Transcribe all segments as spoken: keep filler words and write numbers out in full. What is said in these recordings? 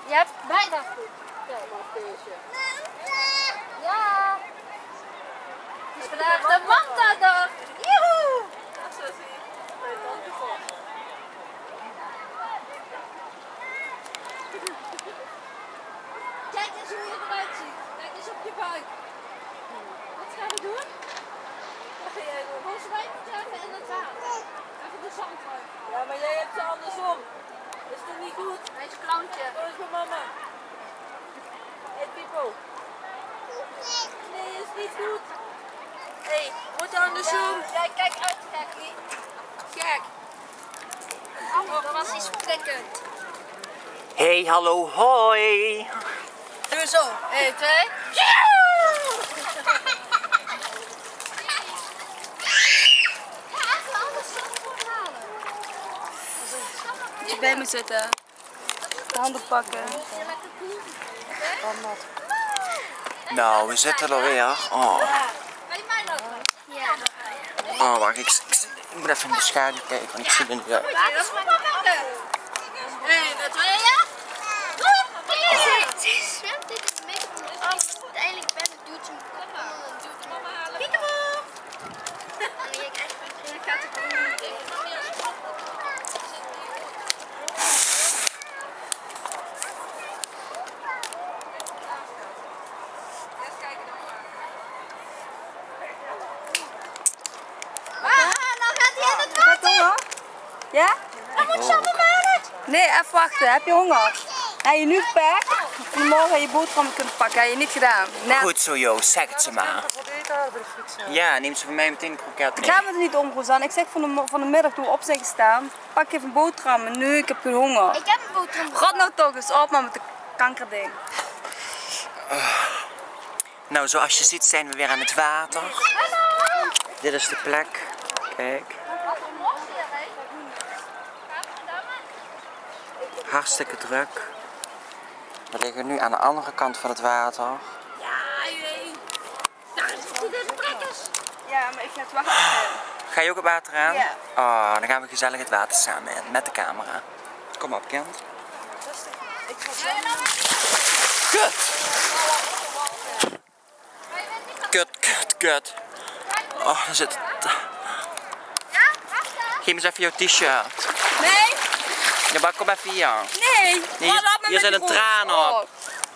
Je hebt bijna goed. Kijk, wat feestje. Ja. Het is vandaag de Manta-dag. Joehoe! Kijk eens hoe je eruit ziet. Kijk eens op je buik. Wat gaan we doen? Wat ga jij doen? Volgens mij moet je even in het water. Even de zand uit. Ja, maar jij hebt ze andersom. Dat is toch niet goed? Wees clowntje. Zo is mijn mama. Hey people. Nee, is niet goed. Hé, hey, moet andersom. Ja, kijk uit, gekkie. Kijk. Oh, dat was iets prikkend. Hey, hallo, hoi. Doe zo. één, twee. Niet bij me zitten. De handen pakken. Nou, we zitten er weer. Oh, Weet je mij nog? Ja. oh wacht, ik, ik, ik moet even in de schaduw kijken, want ik zie er niet uit. Dat is mijn mama. één, twee, ja. Ze zwemt in het midden van de lucht. Uiteindelijk ben ik doet ze hem kop aan en dan doet ze mama halen. Piekeboe! En je krijgt een gaat er gewoon niet in. Ah, nou gaat hij in het Heb je honger? Ja? Dan moet je allemaal maken. Nee, even wachten. Heb je honger? Heb je nu gepakt? Morgen je boterham kunt pakken. Heb je niet gedaan. Net. Goed zo, Joost, zeg het ze maar. Ja, neem ze van mij meteen een kroket mee. Gaan we er niet om, Rosanne. Ik zeg van de, van de middag toen we op zijn gestaan. Pak even een boterham. En nu, ik heb geen honger. Ik heb een boterham. God nou toch eens op, maar met de kankerding. Nou, zoals je ziet zijn we weer aan het water. Dit is de plek. Kijk. Hartstikke druk. We liggen nu aan de andere kant van het water. Ja, jee. Daar zitten de trekkers. Ja, maar ik ga het wachten. Ga je ook het water aan? Ja. Oh, dan gaan we gezellig het water samen in, met de camera. Kom op, kind. Ik ga zo. Kut! Kut, kut, kut. Oh, daar zit het. Geef me eens even jouw t-shirt. Nee, Ja, maar kom even hier. nee. Nee, Oh, laat me hier met zit die een traan roos. op.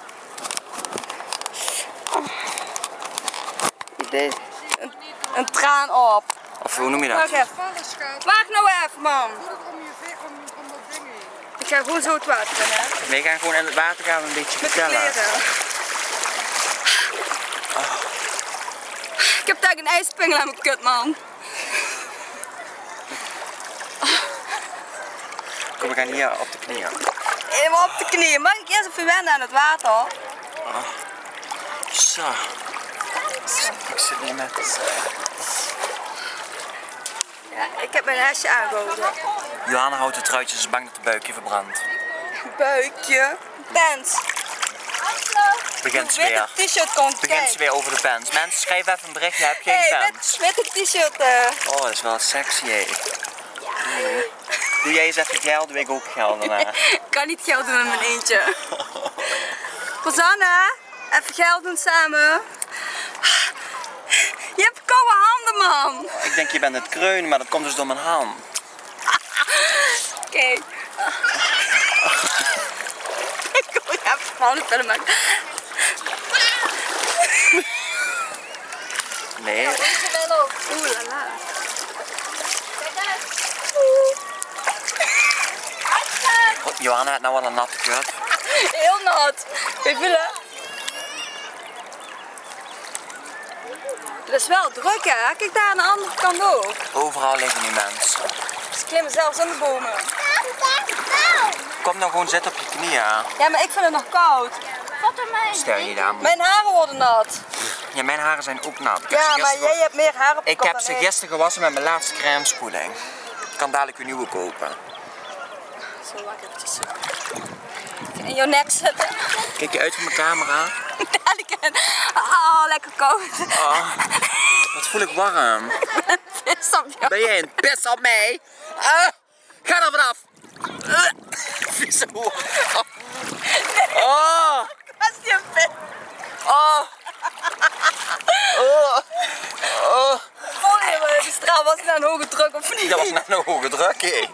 Oh. Dit- Een, een traan op. Of hoe noem je Wacht dat? even. Wacht nou even, man. Ik ga gewoon zo het water in, hè. We gaan gewoon in het water gaan we een beetje Met de vertellen. kleren. Ik heb daar een ijspingel aan mijn kut, man. Kom, we gaan hier op de knieën. Even op de knieën. Mag ik eerst even wennen aan het water? Zo. Ik zit niet met. Ja, ik heb mijn hesje aangehouden. Johanna houdt het truitje, ze is bang dat het buikje verbrandt. Buikje. Pens. Begint ze Witte weer. t-shirt komt. Begint Kijk. ze weer over de pens. Mensen, schrijf even een berichtje, heb geen Hey, pens. wit, witte t-shirt. eh. Oh, dat is wel sexy, hé. Doe jij eens even geld, doe ik ook geld daarna. Ik kan niet geld doen in mijn eentje. Rosanne, even geld doen samen. Je hebt koude handen, man. Ik denk je bent het kreunen, maar dat komt dus door mijn hand. Kijk. Ik wil even gewoon een film maken. Nee. Oeh la la. Johanna heeft nou wel een natte kut. Heel nat. Weet je wel? Het is wel druk, hè? Kijk daar aan de andere kant ook. Overal liggen nu mensen. Ze klimmen zelfs in de bomen. Kom nou gewoon zitten op je knieën. Ja, maar ik vind het nog koud. Wat er mij. Stel je daar. Mijn haren worden nat. Ja, mijn haren zijn ook nat. Ik heb Ja, ze maar gisteren- jij hebt meer haar op de Ik kop heb dan ze ik. gisteren gewassen met mijn laatste crème spoeling. Ik kan dadelijk een nieuwe kopen. Zo, wacht eventjes. In jouw nek zitten. Kijk je uit van mijn camera? Dadelijk in. Oh, lekker koud. Oh, wat voel ik warm. Vis op jou. Ben jij een pis op mij? Ah, ga er vanaf. Uh, vieze hoer. Oh. je naar de ogen druk, hé?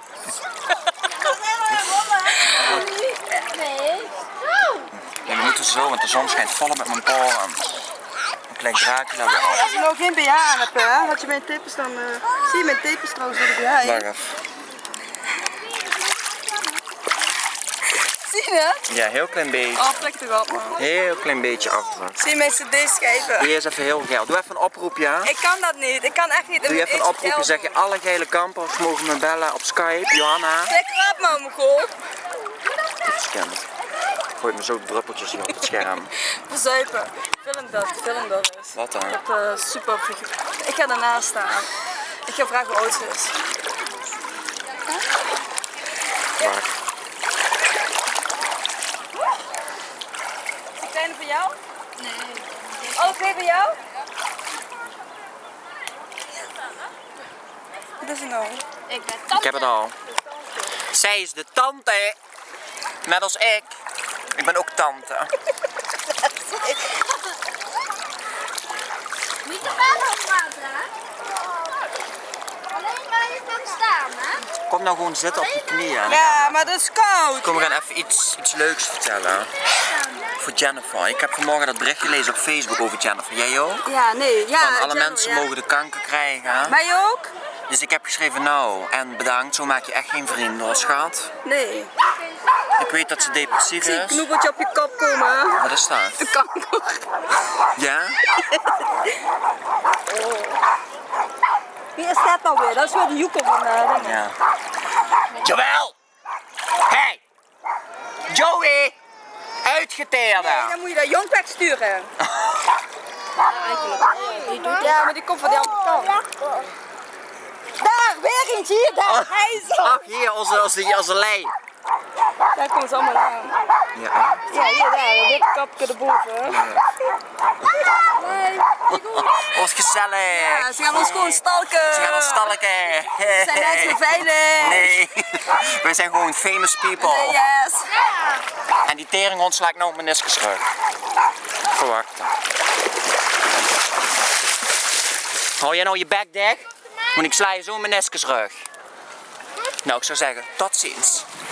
Nee. Ja, we moeten zo, want de zon schijnt vol met mijn poren. Een klein Dracula weer af. Als je nou geen B H aan hebt, hè, had je mijn tepels dan... Uh... Zie je mijn tepels trouwens door de B H heen? Wacht even. Zie je het? Ja, heel klein beetje. Oh, plek toch op, man. Heel klein beetje afdruk. Zie je mijn cd-schijven? Doe eerst even heel geil. Doe even een oproepje, ja? Ik kan dat niet, ik kan echt niet. Doe je even een oproepje, zeg je alle geile kampers mogen me bellen op Skype, Johanna. Lekker op, man, Mogol. Even scannen. Gooit me zo druppeltjes hier op het scherm. Verzuipen. Film dat, film dat eens. Wat dan? Ik heb uh, super figuur. Ik ga daarnaast staan. Ik ga vragen hoe oud ze is. Wacht. Is die kleine voor jou? Nee. Alle twee voor jou? Wat is er nou? Ik ben Ik heb het al. Zij is de tante. Net als ik. Ik ben ook tante. niet te ver laten, hè? Alleen waar je kan staan, hè? Kom nou gewoon zitten op je knieën. Ja, maar dat is koud. Kom, we gaan even iets, iets leuks vertellen. Voor Jennifer. Ik heb vanmorgen dat bericht gelezen op Facebook over Jennifer. Jij ook? Ja, nee. Ja, Van alle Jennifer, mensen ja. mogen de kanker krijgen. Wij ook? Dus ik heb geschreven nou en bedankt, zo maak je echt geen vrienden hoor schat. Nee. Ik weet dat ze depressief Zie een is. knoepeltje op je kop komen. Wat is dat? De kanker. Ja? Wie is dat nou weer? Dat is weer de joekel van uh, dingen. Ja. Jawel! Hey! Joey! Uitgeteerde! En dan moet je dat jong wegsturen. Die doet Ja, maar die komt van die andere kant. Daar, weer eentje hier, daar. Hij is Ach, hier, onze, onze, onze lijn. Daar komen ze allemaal aan. Ja. Ja, hier, daar. Een wit kapje erboven. Nee, Wat gezellig! ja, ze gaan ons gewoon stalken. Ze gaan ons stalken! Ze zijn net zo veilig. Nee, wij zijn gewoon famous people. Yes. En die teringhond slaat nou op mijn meniscus terug. Verwachten. Hou jij nou je bek dicht? Want ik sla je zo mijn meniscus terug. Nou, ik zou zeggen, tot ziens.